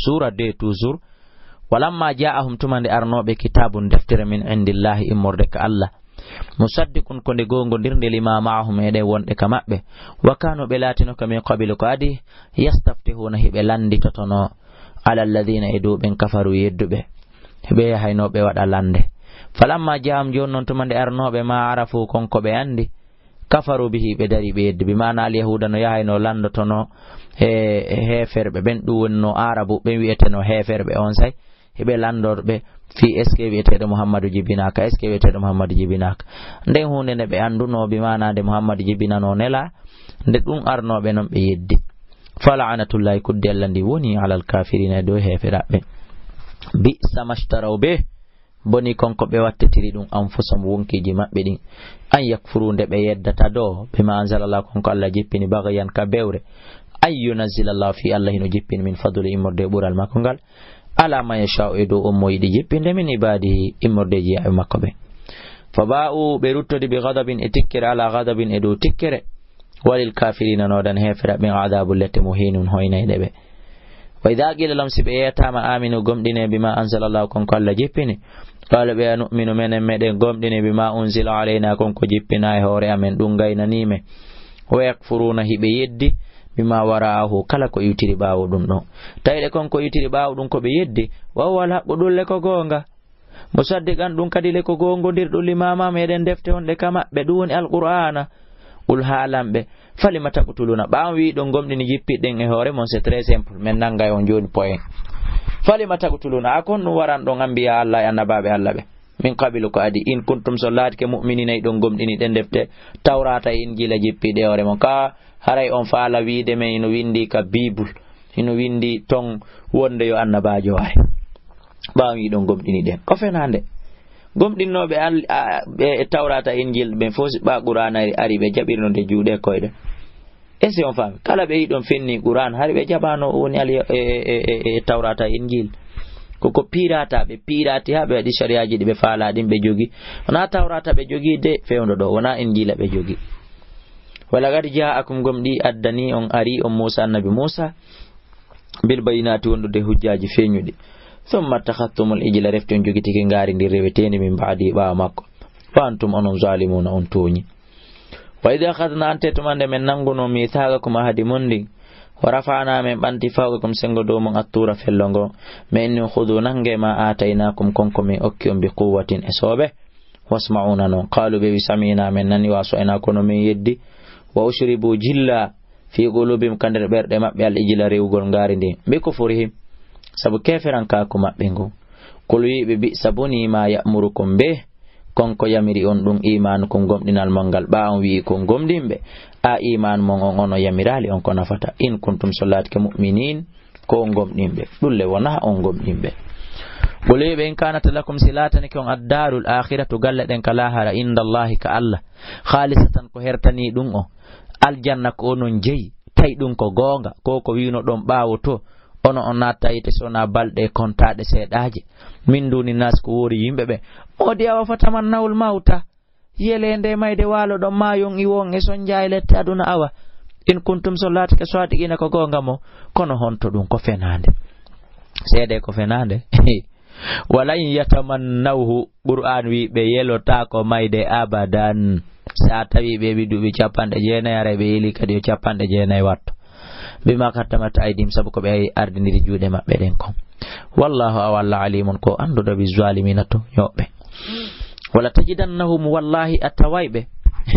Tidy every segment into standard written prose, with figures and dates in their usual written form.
sura 2 toujours walamma ja'ahum tumande arnobe kitabun deftere min indillahi immorde ka Allah musaddiqun ko de gongodirde lima ma'ahum ede wonde ka mabbe wa kanu belatino kami qabilu ko adi yastaftihuna hibe landi totono ala alladhina edu ben kafaru yeddube be haynobe wada lande falamma ja'am jonnon tumande arnobe ma arafu konko be andi kafaru bihi be dari be yedde bi mana al yahuda no yahayno landotono heferbe ben du wonno arabu be wi'eteno heferbe on say hebe landorbe fi SKWT Muhammadu jibinaka SKWT Muhammadu jibinaka nden hunde ne be anduno bi mana de Muhammadu jibinano nela nde dum arnobe non be yeddi fala'anatullahi kuddellandi woni alal kafirina do heferabe bi samashtaraw be boni konko be wattetiri dum anfusam wonkiji mabbe din an yakfuru nde be yeddata do bima anzalallahu konko Allah jippini bagayan ka bewre ayyunazzilallahu fi Allah hino jippini min fadli imorde bural makongal ala ma yasha'u edo ummoyidi jippinde min ibadihi immordeji ya makkobe faba'u beruttodi bi ghadabin etikkere ala ghadabin edo tikkere walil kafirina nodan hefera bin adabul lati muhinun hoynayde be wa idha qila lahum sibiyatama aminu gomdine bima anzalallahu konko Allah jippini qala bi nu'minu meden gomdine bima unzila alayna konko jippina e hore amen dum gaynanime wa yakfuruna hibe yeddi bima waraahu kala ko yutiri baawo dum do tayde konko yutiri baawo dum ko be yeddi wa wala budulle ko gonga musaddiqan dum kadi le ko gongodir dum limama meden defte on de kama be dum alqur'ana ul halambe falima taqtuluna baaw wi do gomdini jippiden e hore mon c'est très simple men nangay on joni point falima taqtuluna akon no waran do ngambiya Allah ya nababe Allah be min qabilu ko adi in kuntum sallat ke mu'minina do gomdini den defte tawrata injila jippide hore mon ka haray on faala wiide men ino windi ka bible ino windi ton wonde yo annabajo way baawi don gomdini den ko fenande gomdinnobe be tawrata injil be fosi ba qur'ana ari be jabirno de juude koyde ese on fami kala be yidon fenni qur'an hari be jabano woni ali tawrata injil ko pirata be pirati ha be wadi shariaji be faala din be jogi wana tawrata be jogi de fewndo do wana injila be jogi wala gadi ja'akum gomdi addani on ari on Musa annabi Musa bil bayinati wondude hujjaji feñude thumma takhattumul ijla refton jogitiki ngari ndir reweteni min baadi ba makko fa antum onon zalimuna on toñi wa idha akhadna antetumande men nanguno mithaqakum ahadi mundi wa rafa'na min banti fawqakum sengo do mon attura fellongo men khudu nange ma atainakum konko min okki on bi quwwatin esobe wasma'una non qalu bi samina men nani waso ena kono min yeddi wa ushribu jilla fi qulubihim kandere berde mabbe al ijla rewgol ngari ndi be ko forihim sabu keferan ka ko mabbe ngo kulu be bi sabuni ma ya'murukum be konko yamiri on dum iman ko gomdinal mangal ba on wi ko gomdimbe a iman mon on ono yamirali on ko nafata in kuntum sallatke mu'minin ko gomdimbe dulle wona on gomdimbe bolebe en kanata lakum silatan ko ad-darul akhiratu galladen kala hara indallahi ka Allah khalisatan ko hertani dum o aljanna ko non jeyi tay dum ko gonga ko wino don baawo to ono on nattayite sona balde kontade seedaaje min duni nas ko wori yimbe be odi awa fataman nawul mauta yelende mayde walo do mayon iwon e son jaylete aduna awa in kuntum sallat ke sadiqina ko gonga mo kono honto dum ko fenande seede ko fenande walan yatamannawhu qur'an wi be yelota ko mayde abadan sa tawi be bidubi capande jeenayare be yeli kadi capande jeenay watto bima katamata aidim sabu ko be ardiniri juude mabbe den ko wallahu awalla alimun ko andudo bi zalimina to yobe wala tajidannahum wallahi atawaibe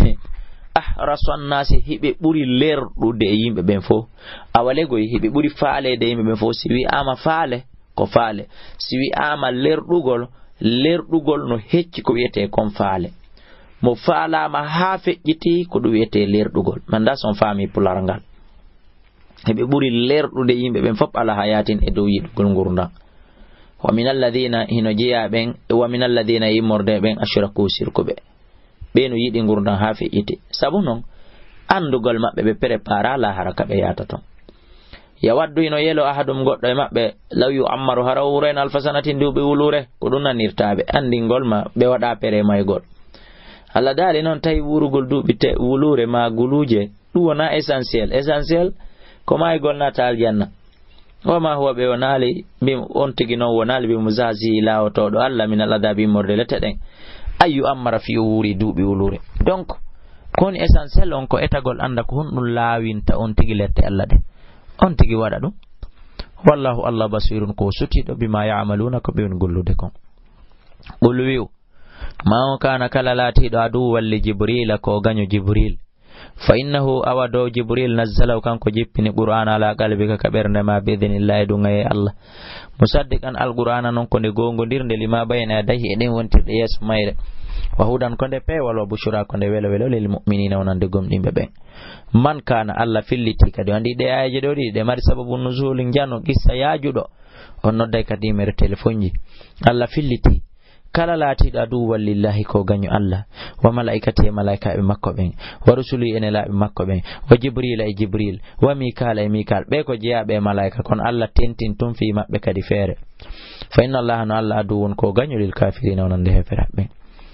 ahrasan nasi hibe buri lerdude yimbe ben fo awalego hibe buri faale de yimbe ben fo si wi ama faale ko faale si wi ama lerdugol no hecci ko wiete kon faale mo faala ma ha fejjiti ko du wiete lerdugol manda son fami pularngal hebe buri lerdude yimbe ben fop ala hayatin e dow yidugol ngurda wa minal ladina hinojiya ben wa minal ladina yimorde ben ashraku shirkube beno yidi ngurda ha fejjiti sabu non andugal mabbe be prepara la haraka be yata ton ya waddu ino yelo ahadum goddo e mabbe law yu ammaru harawren alfasanatin dubi wulure ko dun nanirtabe andingol ma be wada pere may god alla dali non tay wurugol dubi te wulure ma guluje du wona essentiel ko may gol nata aljanna wama huwa ɓe wonali bim on tigi noon wonali ɓe muzazi lawotoɗo Allah min aladabi morde lete ɗen ayu ammara fi wuri duuɓi wulure. Donc koni essentiel on ko etagol anda ko honɗum laawinta on tigi lette Allah ɗe on tigi waɗa ɗum. Wallahu Allah basirun ko sutiɗo bima ya'maluna ko ɓe woni gollude kon. Qul wi'u ma kana kala laatiɗo adu walli Jibril ko gaño Jibril fa innahu awado Jibril nazzalahu kanko jippini qur'ana ala qalbika ka ɓernde ma bi idhnillahi ɗum e Allah musaddiqan alqur'ana non ko nde gongodirnde lima bayna yadayhi eɗen wontirɗe yeeso mayre wa hudan ko nde peewal wa bushra ko nde welo welo lil mu'minina wonande gomɗimɓe ɓen. Man kana Allah filliti kadi andi ɗe ayaje ɗo ɗiɗi ɗe mari sababu nuzul jano qissa yaajuɗo on nodday kadi numéro téléphone ji. Allah filliti kala laatiɗo adu wallillahi ko gaño Allah wa malaikati e malaikaɓe makko ɓen wa rusuli ene laaɓe makko ɓen wa Jibrila e Jibril wa Mikala e Mikal ɓe ko jeyaɓe e malaika kono Allah tentin tun fi maɓɓe kadi feere. Fa inna Allah no Allah adu won ko gaño lil kafirina wonande heferaɓe.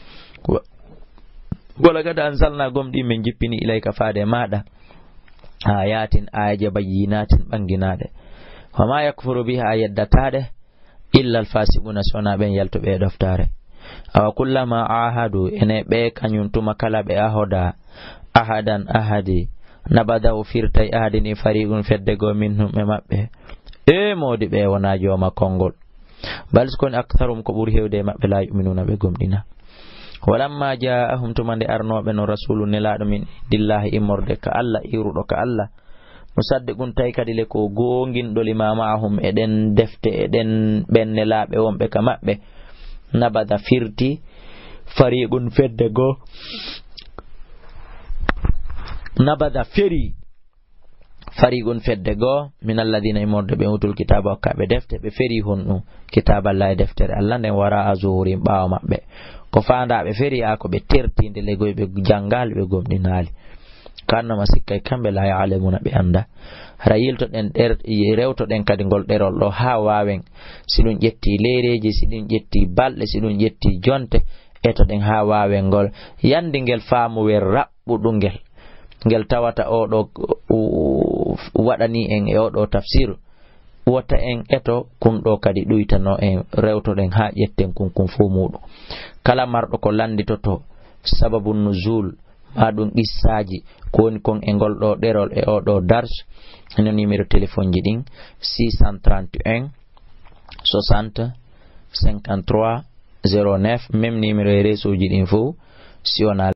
Wala gada anzalna gomɗi min jippini ilayka faade maɗa ayatin ayaje bayyinatin ɓanginaɗe wama yakfuru biha yeddataɗe illa alfasiquna sona ɓen yaltuɓe e ɗoftare. Awa kullama ahadu ene ɓe kañum tuma kala ɓe ahoda ahadan ahadi nabadahu firtay ahadini fariqun fedde go minhum e maɓɓe e modi ɓe wona jooma konngol bal skoni aktharum ko ɓuri hewde e maɓɓe la yuminuna ɓe gomɗina. Walamma ja'ahum tumande arnoɓe no rasulu nelaɗo min dillahi immorde ka Allah iruɗo ka Allah musaddiqun tay kadi le ko gonginɗo lima ma'ahum eɗen defte eɗen ɓen nelaɓe wonɓe ka maɓɓe nabada firti fariqun fedde go nabada feri fariqun fedde go min alladina immorde ɓe utul kitaba hokkaɓe defte ɓe feri honɗum kitaba Allah e deftere Allah nden wara a zuhurim ɓawo maɓɓe ko faandaɓe feri a ko ɓe tertinde legoy ɓe jangali ɓe gomɗinali kannama sikkay kamɓe la ya'lamuna ɓe anda hara yiltoɗen rewtoɗen kadi ngol ɗerol ɗo ha wawen si ɗum ƴetti lereji si ɗum ƴetti balɗe si ɗum ƴetti jonte etoɗen ha wawen ngol yandi ngel faamuwer raɓɓuɗungel ngel tawata oɗo waɗani en e oɗo tafsir wota en eto kumɗo kadi ɗuytano en rewtoɗen ha ƴetten kun fu muɗum kala marɗo ko landitoto sababu nuzul maɗum qissaji ko woni kon e ngol ɗo ɗerol e oɗo dars no numéro téléphone ji ɗin 631 60 53 09 même numéro e réseau ji ɗin fo si wona